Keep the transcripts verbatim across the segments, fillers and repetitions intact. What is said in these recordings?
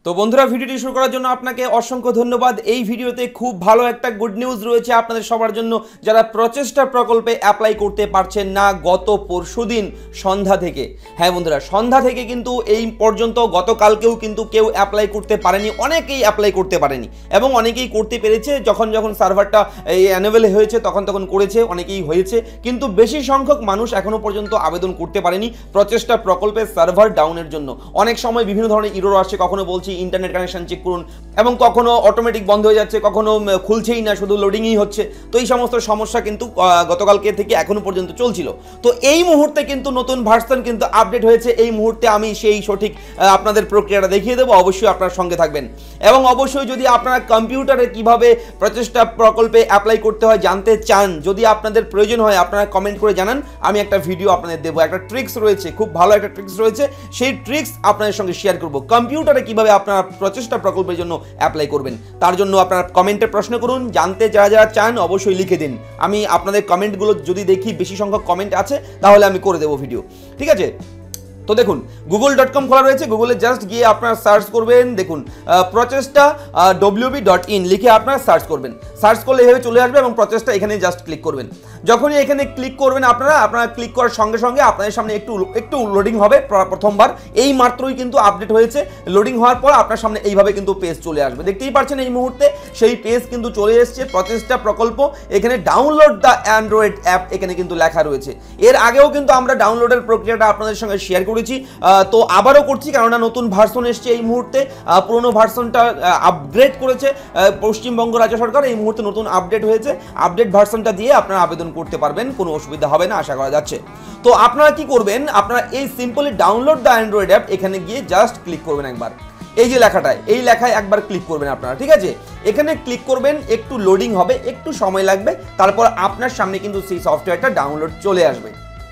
তো বন্ধুরা ভিডিওটি শুরু করার জন্য আপনাকে অসংখ্য ধন্যবাদ। এই ভিডিওতে খুব ভালো একটা গুড নিউজ রয়েছে আপনাদের সবার জন্য, যারা প্রচেষ্টা প্রকল্পে অ্যাপ্লাই করতে পারছেন না গত পরশুদিন সন্ধ্যা থেকে। হ্যাঁ বন্ধুরা, সন্ধ্যা থেকে কিন্তু এই পর্যন্ত গতকালকেও কিন্তু কেউ অ্যাপ্লাই করতে পারেনি, অনেকেই অ্যাপ্লাই করতে পারেনি এবং অনেকেই করতে পেরেছে। যখন যখন সার্ভারটা এই অ্যানেবল হয়েছে তখন তখন করেছে, অনেকেই হয়েছে, কিন্তু বেশি সংখ্যক মানুষ এখনো পর্যন্ত আবেদন করতে পারেনি প্রচেষ্টা প্রকল্পের সার্ভার ডাউনের জন্য। অনেক সময় বিভিন্ন ধরনের ইরর আসছে, কখনো বলছি ইন্টারনেট কানেকশন চেক করুন, এবং কখনো অটোমেটিক বন্ধ হয়ে যাচ্ছে, কখনো খুলছেই না, শুধু লোডিংই হচ্ছে। তো এই সমস্ত সমস্যা কিন্তু গতকালকে থেকে এখনো পর্যন্ত চলছিল। তো এই মুহূর্তে কিন্তু নতুন ভার্সন কিন্তু আপডেট হয়েছে। এই মুহূর্তে আমি সেই সঠিক আপনাদের প্রক্রিয়াটা দেখিয়ে দেবো, অবশ্যই আপনার সঙ্গে থাকবেন। এবং অবশ্যই যদি আপনারা কম্পিউটারে কিভাবে প্রচেষ্টা প্রকল্পে অ্যাপ্লাই করতে হয় জানতে চান, যদি আপনাদের প্রয়োজন হয় আপনারা কমেন্ট করে জানান, আমি একটা ভিডিও আপনাদের দেবো। একটা ট্রিক্স রয়েছে, খুব ভালো একটা ট্রিক্স রয়েছে, সেই ট্রিক্স আপনাদের সঙ্গে শেয়ার করবো। কম্পিউটারে কিভাবে আপনারা প্রচেষ্টা প্রকল্পের জন্য অ্যাপ্লাই করবেন তার জন্য আপনারা কমেন্টে প্রশ্ন করুন। জানতে যারা যারা চান অবশ্যই লিখে দিন। আমি আপনাদের কমেন্টগুলো যদি দেখি বেশি সংখ্যক কমেন্ট আছে তাহলে আমি করে দেবো ভিডিও, ঠিক আছে? তো দেখুন, গুগল ডট কম খোলা রয়েছে, গুগলে জাস্ট গিয়ে আপনারা সার্চ করবেন। দেখুন প্রচেষ্টা ডব্লিউবি ডট ইন লিখে আপনারা সার্চ করবেন। সার্চ করলে এভাবে চলে আসবে এবং প্রচেষ্টা এখানে জাস্ট ক্লিক করবেন। যখনই এখানে ক্লিক করবেন আপনারা আপনারা ক্লিক করার সঙ্গে সঙ্গে আপনাদের সামনে একটু একটু লোডিং হবে। প্রথমবার এই মাত্রই কিন্তু আপডেট হয়েছে। লোডিং হওয়ার পর আপনার সামনে এইভাবে কিন্তু পেজ চলে আসবে। দেখতেই পাচ্ছেন এই মুহূর্তে সেই পেজ কিন্তু চলে এসেছে, প্রচেষ্টা প্রকল্প। এখানে ডাউনলোড দ্য অ্যান্ড্রয়েড অ্যাপ এখানে কিন্তু লেখা রয়েছে। এর আগেও কিন্তু আমরা ডাউনলোডের প্রক্রিয়াটা আপনাদের সঙ্গে শেয়ার করেছি, তো আবারও করছি, কেননা নতুন ভার্সন এসছে এই মুহূর্তে। পুরোনো ভার্সনটা আপগ্রেড করেছে পশ্চিমবঙ্গ রাজ্য সরকার, এই মুহূর্তে নতুন আপডেট হয়েছে। আপডেট ভার্সনটা দিয়ে আপনারা আবেদন করতে পারবেন, কোনো অসুবিধা হবে না আশা করা যাচ্ছে। তো আপনারা কি করবেন, আপনারা এই simply download the Android app এখানে গিয়ে জাস্ট ক্লিক করবেন একবার। এই যে লেখাটায়, এই লেখায় একবার ক্লিক করবেন আপনারা, ঠিক আছে? এখানে ক্লিক করবেন, একটু লোডিং হবে, একটু সময় লাগবে, তারপর আপনার সামনে কিন্তু সেই সফটওয়্যারটা ডাউনলোড চলে আসবে।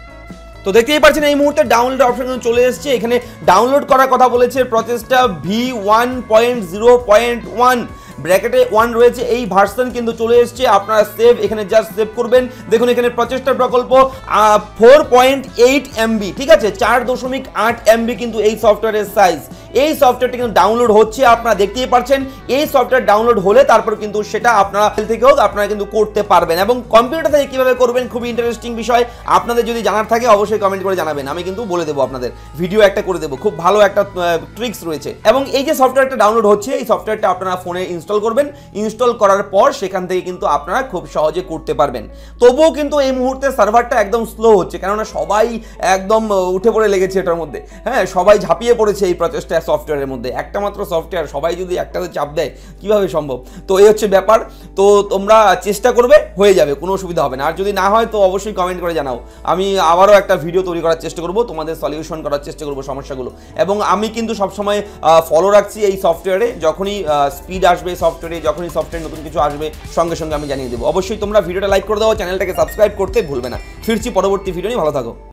তো দেখতেই পাচ্ছেন এই মুহূর্তে ডাউনলোড অপশন চলে এসেছে। এখানে ডাউনলোড করার কথা বলেছে প্রচেষ্টা V one point zero point one, ব্র্যাকেটে ওয়ান রয়েছে, এই ভার্সন কিন্তু চলে এসেছে। আপনারা সেভ, এখানে জাস্ট সেভ করবেন। দেখুন এখানে প্রচেষ্টা প্রকল্প ফোর পয়েন্ট এইট এমবি, ঠিক আছে, চার দশমিক আট এমবি কিন্তু এই সফটওয়্যারের সাইজ। এই সফটওয়্যারটি কিন্তু ডাউনলোড হচ্ছে, আপনারা দেখতেই পাচ্ছেন। এই সফটওয়্যার ডাউনলোড হলে তারপর কিন্তু সেটা আপনারা থেকে হোক আপনারা কিন্তু করতে পারবেন। এবং কম্পিউটার থেকে কীভাবে করবেন খুবই ইন্টারেস্টিং বিষয়। আপনাদের যদি জানার থাকে অবশ্যই কমেন্ট করে জানাবেন, আমি কিন্তু বলে দেবো, আপনাদের ভিডিও একটা করে দেবো। খুব ভালো একটা ট্রিক্স রয়েছে। এবং এই যে সফটওয়্যারটা ডাউনলোড হচ্ছে, এই সফটওয়্যারটা আপনারা ফোনে ইনস্টল করবেন। ইনস্টল করার পর সেখান থেকে কিন্তু আপনারা খুব সহজে করতে পারবেন। তবুও কিন্তু এই মুহূর্তে সার্ভারটা একদম স্লো হচ্ছে, কেননা সবাই একদম উঠে পড়ে লেগেছে এটার মধ্যে। হ্যাঁ, সবাই ঝাঁপিয়ে পড়েছে এই প্রচেষ্টা সফটওয়্যারের মধ্যে। একটা মাত্র সফটওয়্যার, সবাই যদি একটাতে চাপ দেয় কিভাবে সম্ভব? তো এই হচ্ছে ব্যাপার। তো তোমরা চেষ্টা করবে, হয়ে যাবে, কোনো অসুবিধা হবে না। আর যদি না হয় তো অবশ্যই কমেন্ট করে জানাও, আমি আবারও একটা ভিডিও তৈরি করার চেষ্টা করব, তোমাদের সলিউশন করার চেষ্টা করব সমস্যাগুলো। এবং আমি কিন্তু সবসময় ফলো রাখছি এই সফটওয়্যারে, যখনই স্পিড আসবে সফটওয়্যারে, যখনই সফটওয়্যার নতুন কিছু আসবে সঙ্গে সঙ্গে আমি জানিয়ে দেবো। অবশ্যই তোমরা ভিডিওটা লাইক করে দাও, চ্যানেলটাকে সাবস্ক্রাইব করতে ভুলবে না। ফিরছি পরবর্তী ভিডিও নিয়ে, ভালো থাকো।